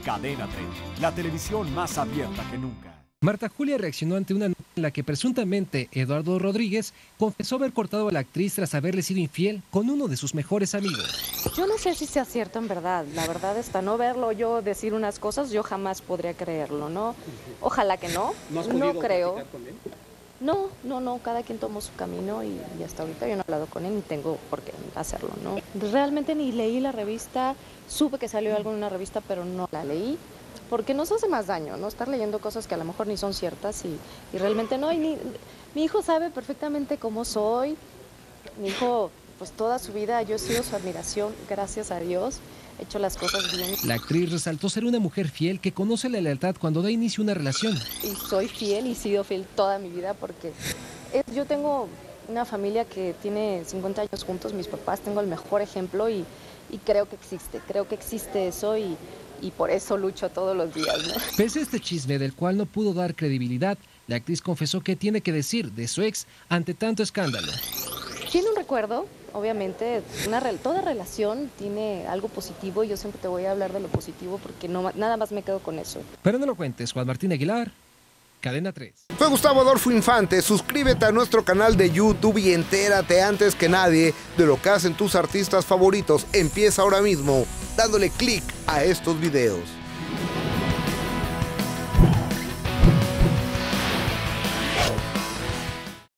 Cadena 30, la televisión más abierta que nunca. Marta Julia reaccionó ante una nota en la que presuntamente Eduardo Rodríguez confesó haber cortado a la actriz tras haberle sido infiel con uno de sus mejores amigos. Yo no sé si sea cierto en verdad. La verdad está no verlo, yo decir unas cosas, yo jamás podría creerlo, ¿no? Ojalá que no. No creo. No, cada quien tomó su camino y hasta ahorita yo no he hablado con él ni tengo por qué hacerlo, ¿no? Realmente ni leí la revista, supe que salió algo en una revista, pero no la leí. Porque nos hace más daño, ¿no? Estar leyendo cosas que a lo mejor ni son ciertas y realmente no. Mi hijo sabe perfectamente cómo soy. Mi hijo, pues toda su vida yo he sido su admiración, gracias a Dios. He hecho las cosas bien. La actriz resaltó ser una mujer fiel que conoce la lealtad cuando da inicio a una relación. Y soy fiel y he sido fiel toda mi vida porque yo tengo una familia que tiene 50 años juntos, mis papás, tengo el mejor ejemplo y creo que existe eso y por eso lucho todos los días, ¿no? Pese a este chisme del cual no pudo dar credibilidad, la actriz confesó que tiene que decir de su ex ante tanto escándalo. Tiene un recuerdo, obviamente, toda relación tiene algo positivo y yo siempre te voy a hablar de lo positivo porque nada más me quedo con eso. Pero no lo cuentes, Juan Martín Aguilar, Cadena 3. Fue Gustavo Adolfo Infante. Suscríbete a nuestro canal de YouTube y entérate antes que nadie de lo que hacen tus artistas favoritos. Empieza ahora mismo dándole clic a estos videos.